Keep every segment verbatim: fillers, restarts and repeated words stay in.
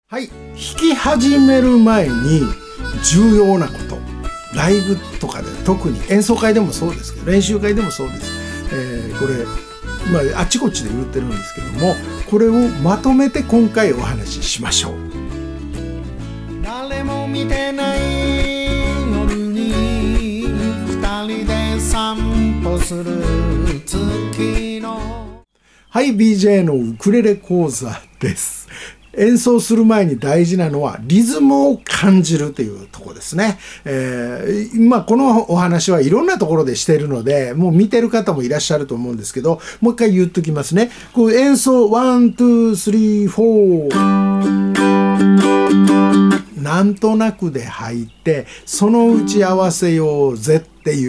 はい、弾き始める前に重要なこと、ライブとかで特に演奏会でもそうですけど練習会でもそうです、えー、これ、まあ、あちこちで言ってるんですけども、これをまとめて今回お話ししましょう。誰も見てない夜に二人で散歩する月のはい、ビージェー のウクレレ講座です。演奏する前に大事なのはリズムを感じるというところですね。えー、まあこのお話はいろんなところでしているので、もう見てる方もいらっしゃると思うんですけど、もう一回言っときますね。こう演奏ワン、ツー、スリー、フォー。なんとなくで入って、そのうち合わせようぜっていう、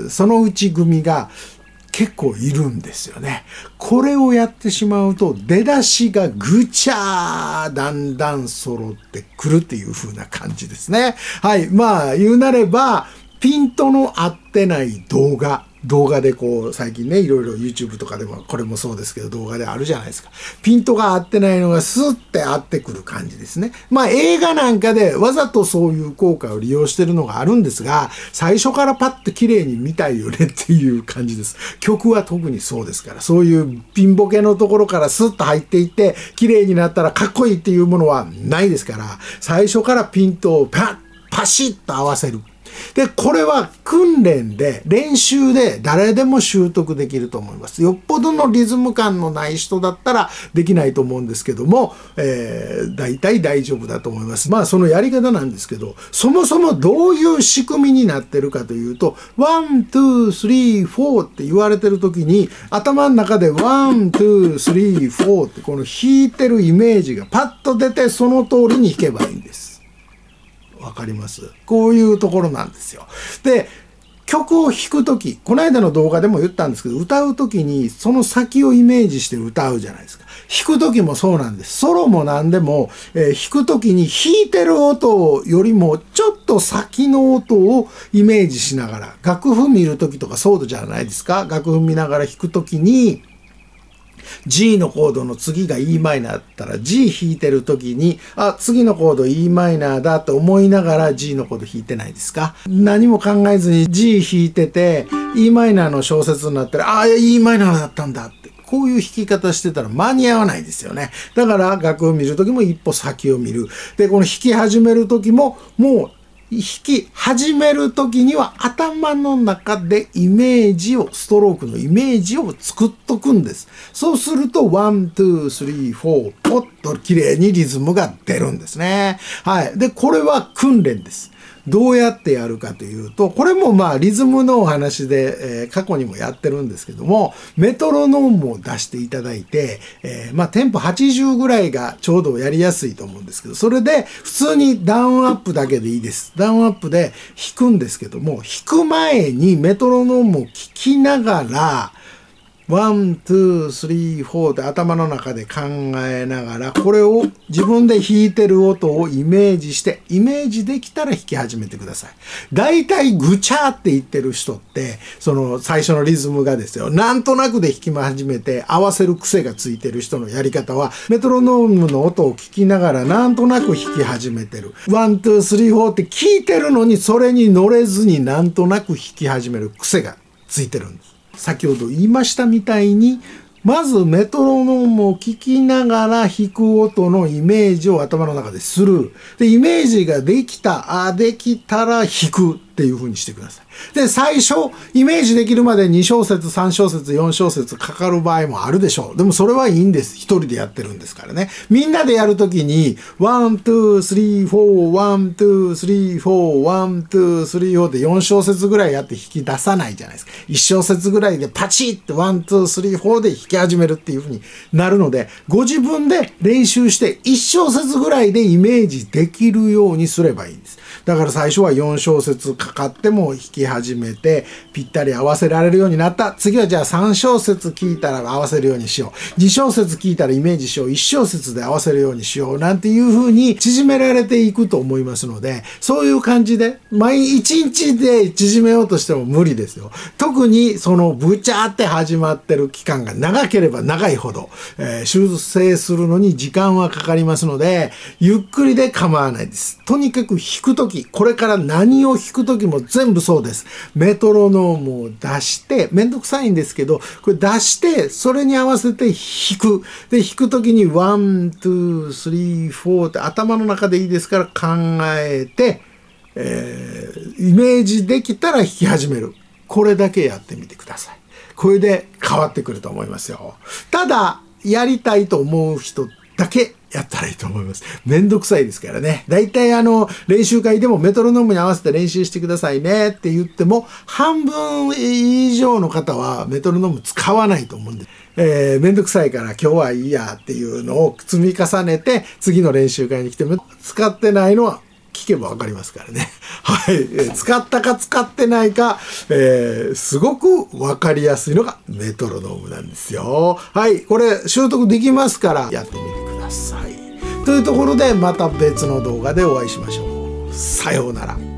そのうち組が結構いるんですよね。これをやってしまうと出だしがぐちゃーだんだん揃ってくるっていう風な感じですね。はい。まあ言うなればピントの合ってない動画。動画でこう最近ねいろいろ YouTube とかでもこれもそうですけど動画であるじゃないですか。ピントが合ってないのがスッて合ってくる感じですね。まあ映画なんかでわざとそういう効果を利用してるのがあるんですが、最初からパッと綺麗に見たいよねっていう感じです。曲は特にそうですから、そういうピンボケのところからスッと入っていって綺麗になったらかっこいいっていうものはないですから、最初からピントをパッパシッと合わせる。で、これは訓練で、練習で誰でも習得できると思います。よっぽどのリズム感のない人だったらできないと思うんですけども、えー、大体大丈夫だと思います。まあそのやり方なんですけど、そもそもどういう仕組みになってるかというと、ワン、ツー、スリー、フォーって言われてる時に、頭の中でワン、ツー、スリー、フォーってこの弾いてるイメージがパッと出て、その通りに弾けばいいんです。わかります？こういうところなんですよ。で、曲を弾くとき、この間の動画でも言ったんですけど、歌うときにその先をイメージして歌うじゃないですか。弾くときもそうなんです。ソロも何でも、えー、弾くときに弾いてる音よりもちょっと先の音をイメージしながら、楽譜見るときとかそうじゃないですか。楽譜見ながら弾くときに、G のコードの次が イーマイナーだったら G 弾いてる時に、あ、次のコード イーマイナーだと思いながら G のコード弾いてないですか？何も考えずに G 弾いてて イーマイナーの小節になったら、あ、イーマイナーだったんだって。こういう弾き方してたら間に合わないですよね。だから楽譜見る時も一歩先を見る。で、この弾き始める時ももう弾き始める時には頭の中でイメージを、ストロークのイメージを作っとくんです。そうすると、ワン、ツー、スリー、フォー、ポッと綺麗にリズムが出るんですね。はい。で、これは訓練です。どうやってやるかというと、これもまあリズムのお話で、えー、過去にもやってるんですけども、メトロノームを出していただいて、えー、まあテンポはちじゅうぐらいがちょうどやりやすいと思うんですけど、それで普通にダウンアップだけでいいです。ダウンアップで弾くんですけども、弾く前にメトロノームを聞きながら、ワン、ツー、スリー、フォーって頭の中で考えながら、これを自分で弾いてる音をイメージして、イメージできたら弾き始めてください。大体ぐちゃーって言ってる人って、その最初のリズムがですよ、なんとなくで弾き始めて合わせる癖がついてる人のやり方は、メトロノームの音を聞きながらなんとなく弾き始めてる。ワン、ツー、スリー、フォーって聞いてるのに、それに乗れずになんとなく弾き始める癖がついてるんです。先ほど言いましたみたいに、まずメトロノームを聞きながら弾く音のイメージを頭の中でする。で、イメージができた、あ、できたら弾くっていう風にしてください。で、最初、イメージできるまでに小節、さん小節、よん小節かかる場合もあるでしょう。でもそれはいいんです。一人でやってるんですからね。みんなでやるときに、ワン、ツー、スリー、フォー、ワン、ツー、スリー、フォー、ワン、ツー、スリー、フォーってよん小節ぐらいやって弾き出さないじゃないですか。いち小節ぐらいでパチッとワン、ツー、スリー、フォーで弾き始めるっていう風になるので、ご自分で練習していち小節ぐらいでイメージできるようにすればいいんです。だから最初はよん小節かかっても弾き始めてぴったり合わせられるようになった。次はじゃあさん小節聴いたら合わせるようにしよう。に小節聴いたらイメージしよう。いち小節で合わせるようにしよう。なんていう風に縮められていくと思いますので、そういう感じで毎一日で縮めようとしても無理ですよ。特にそのブチャーって始まってる期間が長ければ長いほど、えー、修正するのに時間はかかりますので、ゆっくりで構わないです。とにかく弾くとき、これから何を弾くときも全部そうです。メトロノームを出して、めんどくさいんですけど、これ出して、それに合わせて弾く。で、弾くときにワン、ツー、スリー、フォーって頭の中でいいですから考えて、えー、イメージできたら弾き始める。これだけやってみてください。これで変わってくると思いますよ。ただ、やりたいと思う人だけやったらいいと思います。めんどくさいですからね。だいたいあの、練習会でもメトロノームに合わせて練習してくださいねって言っても、半分以上の方はメトロノーム使わないと思うんです。えー、めんどくさいから今日はいいやっていうのを積み重ねて、次の練習会に来ても使ってないのは聞けばわかりますからね。はい。えー、使ったか使ってないか、えー、すごくわかりやすいのがメトロノームなんですよ。はい。これ習得できますからやってみてください。というところでまた別の動画でお会いしましょう。さようなら。